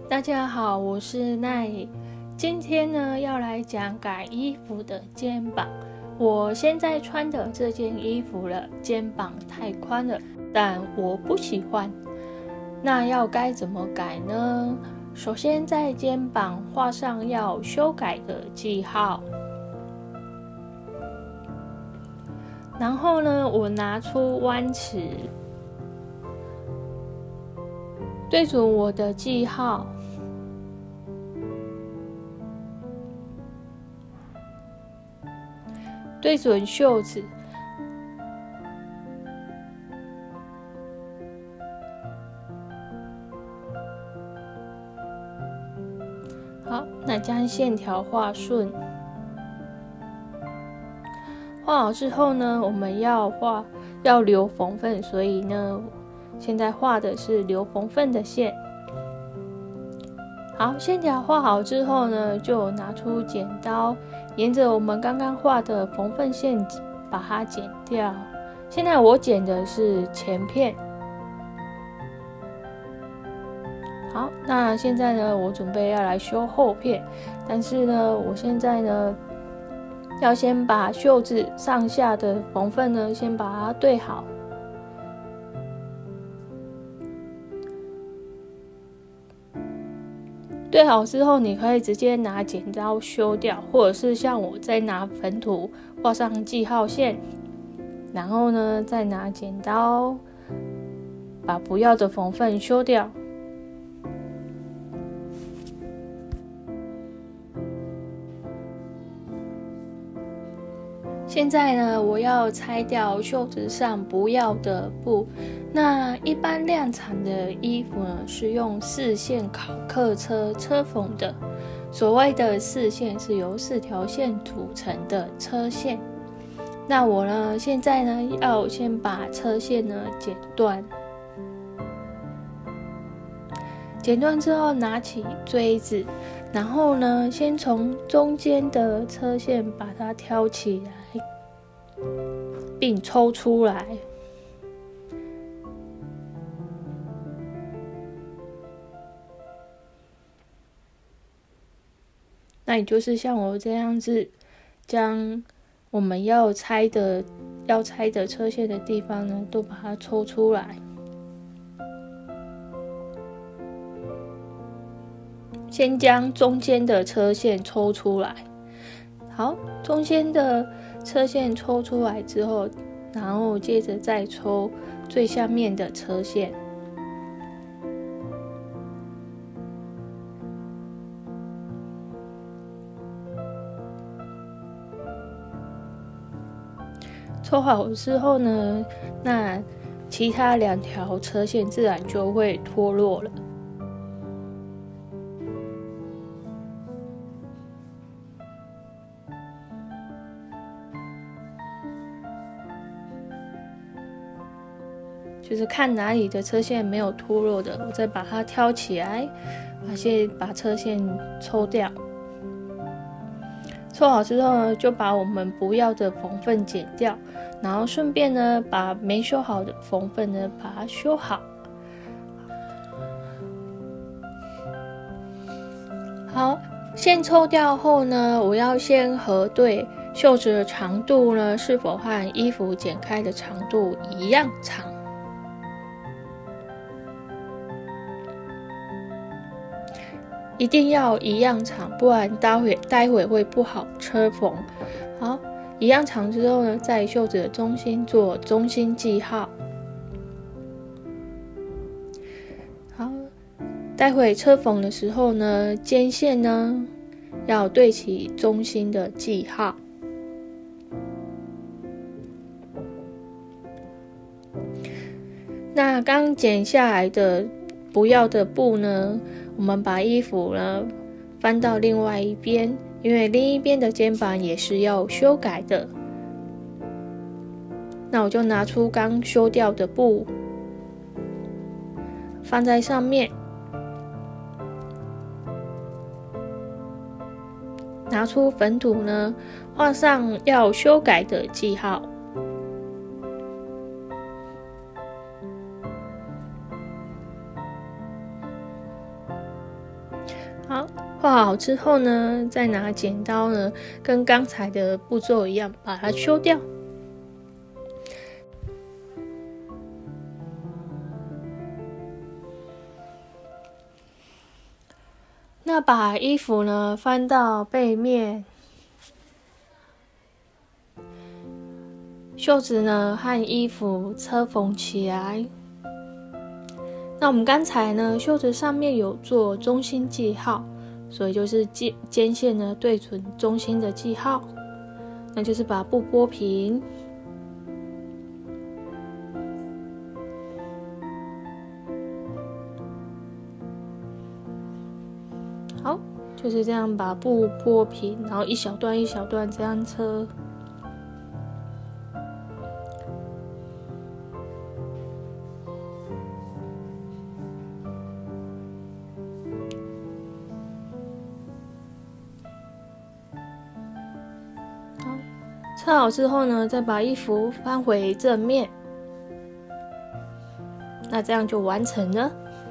大家好，我是奈。今天呢，要来讲改衣服的肩膀。我现在穿的这件衣服了，肩膀太宽了，但我不喜欢。那要该怎么改呢？首先在肩膀画上要修改的记号。然后呢，我拿出弯尺，对准我的记号，对准袖子，好，那将线条画顺。画好之后呢，我们要留缝缝，所以呢，现在画的是留缝缝的线。好，线条画好之后呢，就拿出剪刀，沿着我们刚刚画的缝缝线把它剪掉。现在我剪的是前片。好，那现在呢，我准备要来修后片，但是呢，我现在呢，要先把袖子上下的缝缝呢，先把它对好。对好之后，你可以直接拿剪刀修掉，或者是像我再拿粉土画上记号线，然后呢，再拿剪刀把不要的缝缝修掉。现在呢，我要拆掉袖子上不要的布。那一般量产的衣服呢，是用4线烤客车缝的。所谓的4线是由4条线组成的车线。那我呢，现在呢，要先把车线呢剪断。剪断之后，拿起锥子，然后呢，先从中间的车线把它挑起来，并抽出来。那也就是像我这样子，将我们要拆的车线的地方呢，都把它抽出来。先将中间的车线抽出来。好，中间的车线抽出来之后，然后接着再抽最下面的车线。抽好之后呢，那其他2条车线自然就会脱落了。就是看哪里的车线没有脱落的，我再把它挑起来，把车线抽掉。抽好之后呢，就把我们不要的缝缝剪掉，然后顺便呢，把没修好的缝缝呢，把它修好。好，线抽掉后呢，我要先核对袖子的长度呢，是否和衣服剪开的长度一样长。一定要一样长，不然待会会不好车缝。好，一样长之后呢，在袖子的中心做中心记号。好，待会车缝的时候呢，肩线呢要对齐中心的记号。那刚剪下来的不要的布呢，我们把衣服呢翻到另外一边，因为另一边的肩膀也是要修改的。那我就拿出刚修掉的布，放在上面，拿出粉土呢，画上要修改的记号。 好，画好之后呢，再拿剪刀呢，跟刚才的步骤一样，把它修掉。那把衣服呢翻到背面，袖子呢和衣服车缝起来。那我们刚才呢，袖子上面有做中心记号，所以就是肩线呢对准中心的记号，那就是把布拨平。好，就是这样把布拨平，然后一小段一小段这样车。车好之后呢，再把衣服翻回正面，那这样就完成了。